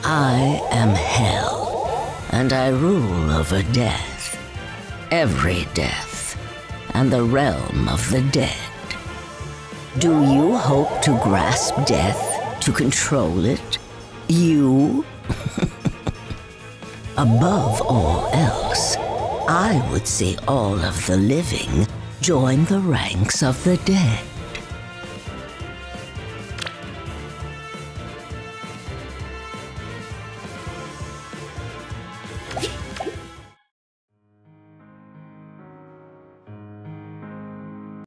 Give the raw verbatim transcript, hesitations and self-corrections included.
I am Hell, and I rule over death, every death, and the realm of the dead. Do you hope to grasp death, to control it? You? Above all else, I would see all of the living join the ranks of the dead.